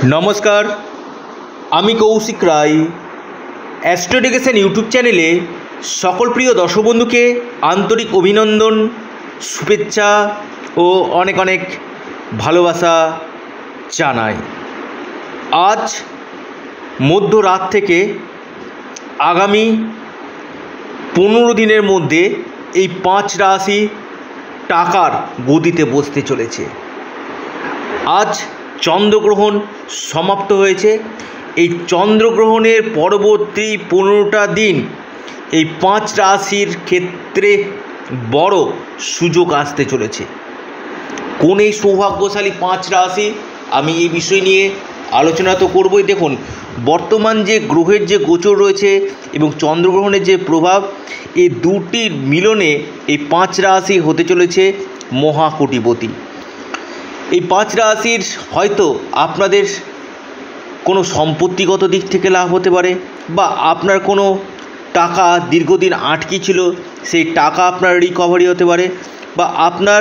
নমস্কার, আমি Kaushik Roy. Astro education YouTube চ্যানেলে সকল প্রিয় দর্শক বন্ধুকে আন্তরিক অভিনন্দন, শুভেচ্ছা ও অনেক অনেক ভালোবাসা জানাই। আজ মধ্যরাত থেকে আগামী 15 দিনের মধ্যে এই 5 রাশি টাকার গদিতে বসতে চলেছে। আজ চন্দ্রগ্রহণ সমাপ্ত হয়েছে। এই চন্দ্রগ্রহণের পরবর্তী 15টা দিন এই 5 রাশির ক্ষেত্রে বড় সুযোগ আসতে চলেছে। কোন এই সৌভাগ্যশালী 5 রাশি, আমি এই বিষয় নিয়ে আলোচনা তো করবই। দেখুন, বর্তমান যে গ্রহের যে গোচর রয়েছে এবং চন্দ্রগ্রহণের যে প্রভাব, এই দুটির মিলনে এই 5 রাশি হতে চলেছে মহাকোটিপতি। এই 5 রাশির হয়তো আপনাদের কোনো সম্পত্তিগত দিক থেকে লাভ হতে পারে, বা আপনার কোনো টাকা দীর্ঘদিন আটকে ছিল সেই টাকা আপনার রিকভারি হতে পারে, বা আপনার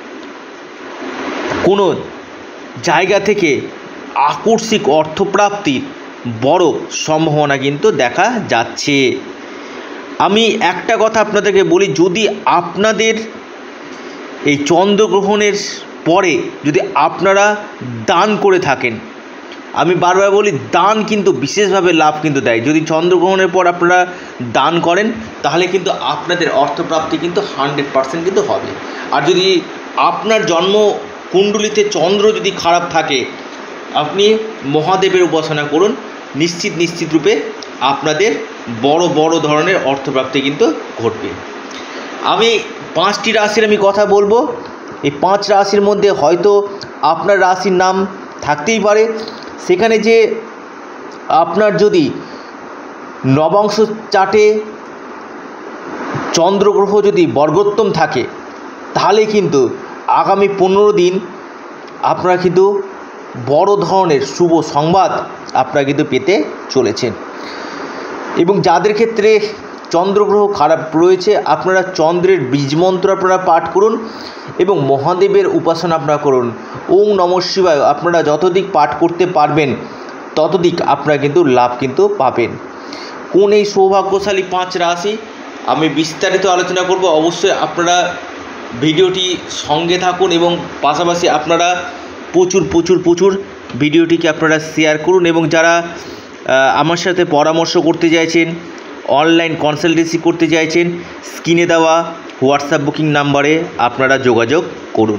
কোনো জায়গা থেকে আকস্মিক অর্থপ্রাপ্তির বড় সম্ভাবনা কিন্তু দেখা যাচ্ছে। আমি একটা কথা আপনাদেরকে বলি, যদি আপনাদের এই চন্দ্রগ্রহণের পরে যদি আপনারা দান করে থাকেন, আমি বারবার বলি দান কিন্তু বিশেষভাবে লাভ কিন্তু দেয়। যদি চন্দ্রগ্রহণের পর আপনারা দান করেন তাহলে কিন্তু আপনাদের অর্থপ্রাপ্তি কিন্তু 100% কিন্তু হবে। আর যদি আপনার জন্ম কুণ্ডলিতে চন্দ্র যদি খারাপ থাকে, আপনি মহাদেবের উপাসনা করুন, নিশ্চিত রূপে আপনাদের বড় ধরনের অর্থপ্রাপ্তি কিন্তু ঘটবে। আমি 5টি রাশির আমি কথা বলবো। এই 5 রাশির মধ্যে হয়তো আপনার রাশির নাম থাকতেই পারে। সেখানে যে আপনার যদি নবাংশ চার্টে চন্দ্রগ্রহ যদি বর্গোত্তম থাকে, তাহলে কিন্তু আগামী 15 দিন আপনারা কিন্তু বড় ধরনের শুভ সংবাদ আপনারা কিন্তু পেতে চলেছেন। এবং যাদের ক্ষেত্রে চন্দ্রগ্রহ খারাপ রয়েছে, আপনারা চন্দ্রের বীজমন্ত্র আপনারা পাঠ করুন এবং মহাদেবের উপাসনা আপনারা করুন। ওম নমঃ শিবায় আপনারা যতদিক পাঠ করতে পারবেন ততদিক আপনারা কিন্তু লাভ কিন্তু পাবেন। কোন এই সৌভাগ্যশালী 5 রাশি আমি বিস্তারিত আলোচনা করব। অবশ্যই আপনারা ভিডিওটি সঙ্গে থাকুন এবং পাশাপাশি আপনারা প্রচুর ভিডিওটিকে আপনারা শেয়ার করুন। এবং যারা আমার সাথে পরামর্শ করতে চাইছেন, অনলাইন কনসালটেন্সি করতে চাইছেন, স্ক্রিনে দেওয়া হোয়াটসঅ্যাপ বুকিং নাম্বারে আপনারা যোগাযোগ করুন।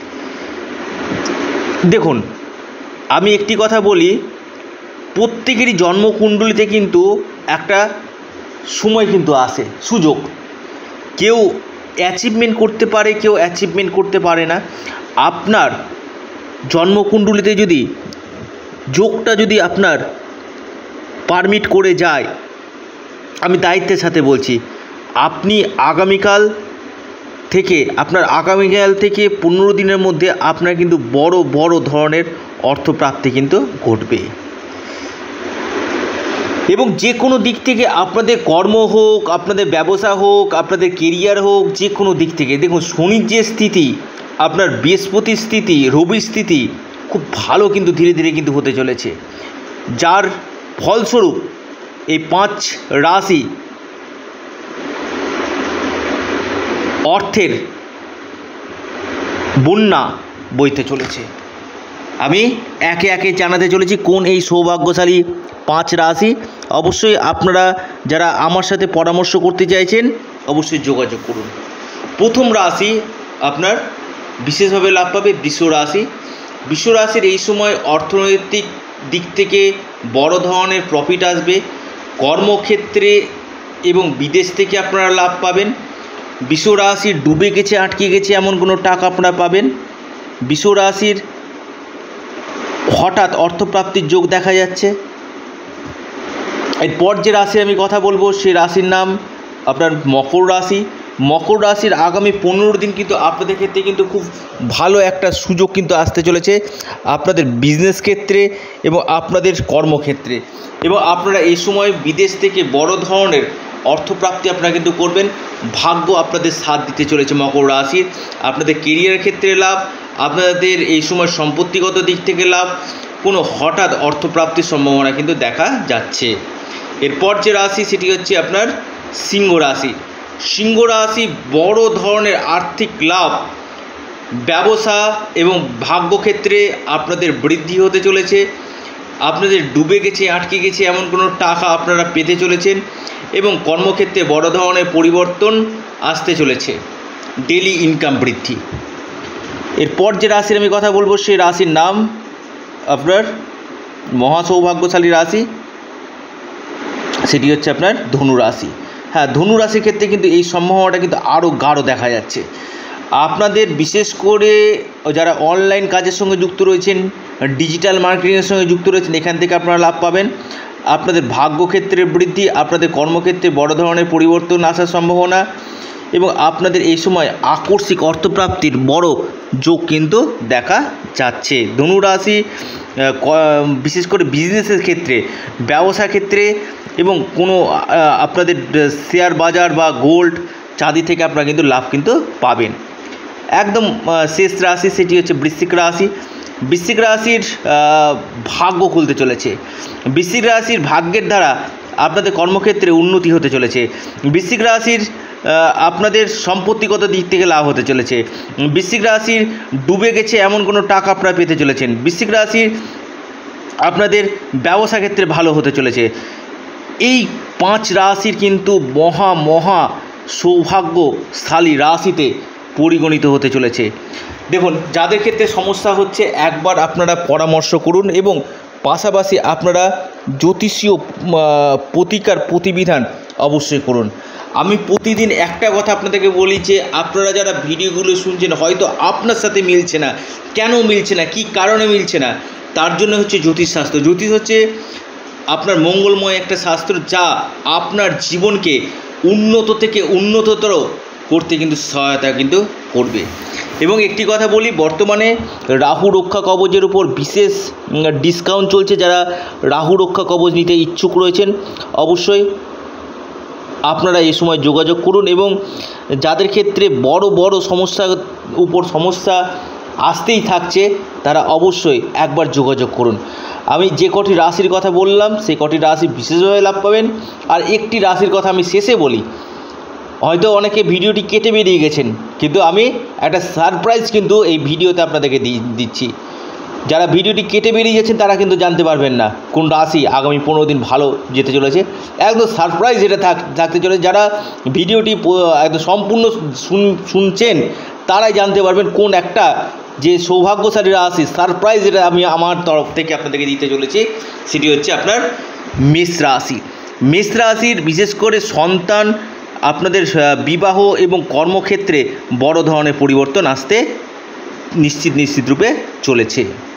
দেখুন, আমি একটি কথা বলি, প্রত্যেকেরই জন্মকুণ্ডলিতে কিন্তু একটা সময় কিন্তু আসে, সুযোগ। কেউ অ্যাচিভমেন্ট করতে পারে, কেউ অ্যাচিভমেন্ট করতে পারে না। আপনার জন্মকুণ্ডলিতে যদি যোগটা যদি আপনার পারমিট করে যায়, আমি দায়িত্বের সাথে বলছি, আপনি আগামীকাল থেকে 15 দিনের মধ্যে আপনার কিন্তু বড় ধরনের অর্থপ্রাপ্তি কিন্তু ঘটবে। এবং যে কোনো দিক থেকে আপনাদের কর্ম হোক, আপনাদের ব্যবসা হোক, আপনাদের কেরিয়ার হোক, যে কোনো দিক থেকে দেখুন, শনির যে স্থিতি, আপনার বৃহস্পতির স্থিতি, রবির স্থিতি খুব ভালো কিন্তু ধীরে ধীরে কিন্তু হতে চলেছে। যার ফলস্বরূপ এই 5 রাশি অর্থের বন্যা বইতে চলেছে। আমি একে একে জানাতে চলেছি কোন এই সৌভাগ্যশালী 5 রাশি। অবশ্যই আপনারা যারা আমার সাথে পরামর্শ করতে চাইছেন অবশ্যই যোগাযোগ করুন। প্রথম রাশি আপনার বিশেষভাবে লাভ পাবে বৃষ রাশি। বৃষ রাশির এই সময় অর্থনৈতিক দিক থেকে বড় ধরনের প্রফিট আসবে। কর্মক্ষেত্রে এবং বিদেশ থেকে আপনারা লাভ পাবেন। বৃষ রাশির ডুবে গেছে, আটকে গেছে এমন কোনো টাকা আপনারা পাবেন। বৃষ রাশির হঠাৎ অর্থপ্রাপ্তির যোগ দেখা যাচ্ছে। এরপর যে রাশি আমি কথা বলবো সেই রাশির নাম আপনার মকর রাশি। মকর রাশির আগামী 15 দিন কিন্তু আপনাদের ক্ষেত্রে কিন্তু খুব ভালো একটা সুযোগ কিন্তু আসতে চলেছে, আপনাদের বিজনেস ক্ষেত্রে এবং আপনাদের কর্মক্ষেত্রে। এবং আপনারা এই সময় বিদেশ থেকে বড় ধরনের অর্থপ্রাপ্তি আপনারা কিন্তু করবেন। ভাগ্য আপনাদের সাথ দিতে চলেছে মকর রাশির। আপনাদের কেরিয়ারের ক্ষেত্রে লাভ, আপনাদের এই সময় সম্পত্তিগত দিক থেকে লাভ, কোনো হঠাৎ অর্থপ্রাপ্তির সম্ভাবনা কিন্তু দেখা যাচ্ছে। এরপর যে রাশি সেটি হচ্ছে আপনার সিংহ রাশি। সিংহ রাশি বড় ধরনের আর্থিক লাভ, ব্যবসা এবং ভাগ্যক্ষেত্রে আপনাদের বৃদ্ধি হতে চলেছে। আপনাদের ডুবে গেছে, আটকে গেছে এমন কোনো টাকা আপনারা পেতে চলেছেন এবং কর্মক্ষেত্রে বড় ধরনের পরিবর্তন আসতে চলেছে, ডেলি ইনকাম বৃদ্ধি। এরপর যে রাশির আমি কথা বলবো সেই রাশির নাম আপনার মহাসৌভাগ্যশালী রাশি, সেটি হচ্ছে আপনার ধনু রাশি। হ্যাঁ, ধনু রাশির ক্ষেত্রে কিন্তু এই সম্ভাবনাটা কিন্তু আরও গাঢ় দেখা যাচ্ছে। আপনাদের বিশেষ করে যারা অনলাইন কাজের সঙ্গে যুক্ত রয়েছেন, ডিজিটাল মার্কেটিংয়ের সঙ্গে যুক্ত রয়েছেন, এখান থেকে আপনারা লাভ পাবেন। আপনাদের ভাগ্যক্ষেত্রে বৃদ্ধি, আপনাদের কর্মক্ষেত্রে বড় ধরনের পরিবর্তন আসার সম্ভাবনা এবং আপনাদের এই সময় আকস্মিক অর্থপ্রাপ্তির বড় যোগ কিন্তু দেখা যাচ্ছে। ধনু রাশি বিশেষ করে বিজনেসের ক্ষেত্রে, ব্যবসার ক্ষেত্রে এবং কোনো আপনাদের শেয়ার বাজার বা গোল্ড চাঁদি থেকে আপনারা কিন্তু লাভ কিন্তু পাবেন। একদম শেষ রাশি সেটি হচ্ছে বৃশ্চিক রাশি। বৃশ্চিক রাশির ভাগ্য খুলতে চলেছে। বৃশ্চিক রাশির ভাগ্যের দ্বারা আপনাদের কর্মক্ষেত্রে উন্নতি হতে চলেছে। বৃশ্চিক রাশির আপনাদের সম্পত্তিগত দিক থেকে লাভ হতে চলেছে। বৃশ্চিক রাশির ডুবে গেছে এমন কোনো টাকা আপনারা পেতে চলেছেন। বৃশ্চিক রাশির আপনাদের ব্যবসা ক্ষেত্রে ভালো হতে চলেছে। এই 5 রাশির কিন্তু মহা সৌভাগ্যশালী রাশিতে পরিগণিত হতে চলেছে। দেখুন, যাদের ক্ষেত্রে সমস্যা হচ্ছে একবার আপনারা পরামর্শ করুন এবং পাশাপাশি আপনারা জ্যোতিষীয় প্রতিকার প্রতিবিধান অবশ্যই করুন। আমি প্রতিদিন একটা কথা আপনাদেরকে বলি যে আপনারা যারা ভিডিওগুলো শুনছেন হয়তো আপনার সাথে মিলছে না, কেন মিলছে না, কী কারণে মিলছে না, তার জন্য হচ্ছে জ্যোতিষশাস্ত্র। জ্যোতিষ হচ্ছে আপনার মঙ্গলময় একটা শাস্ত্র, যা আপনার জীবনকে উন্নত থেকে উন্নততর করতে কিন্তু সহায়তা কিন্তু করবে। এবং একটি কথা বলি, বর্তমানে রাহু রক্ষা কবচের উপর বিশেষ ডিসকাউন্ট চলছে। যারা রাহু রক্ষা কবচ নিতে ইচ্ছুক রয়েছেন অবশ্যই আপনারা এই সময় যোগাযোগ করুন এবং যাদের ক্ষেত্রে বড় সমস্যার উপর সমস্যা আসতেই থাকছে তারা অবশ্যই একবার যোগাযোগ করুন। আমি যে কটি রাশির কথা বললাম সেই কটি রাশি বিশেষভাবে লাভ পাবেন। আর একটি রাশির কথা আমি শেষে বলি, হয়তো অনেকে ভিডিওটি কেটে বেরিয়ে গেছেন, কিন্তু আমি একটা সারপ্রাইজ কিন্তু এই ভিডিওতে আপনাদেরকে দিচ্ছি। যারা ভিডিওটি কেটে বেরিয়ে যাচ্ছেন তারা কিন্তু জানতে পারবেন না কোন রাশি আগামী 15 দিন ভালো যেতে চলেছে। একদম সারপ্রাইজ এটা থাকতে চলেছে। যারা ভিডিওটি একদম সম্পূর্ণ শুনছেন তারাই জানতে পারবেন কোন একটা যে সৌভাগ্যশালী রাশি সারপ্রাইজ এটা আমি আমার তরফ থেকে আপনাদেরকে দিতে চলেছি, সেটি হচ্ছে আপনার মেষ রাশি। মেষ রাশির বিশেষ করে সন্তান, আপনাদের বিবাহ এবং কর্মক্ষেত্রে বড় ধরনের পরিবর্তন আসতে নিশ্চিত রূপে চলেছে।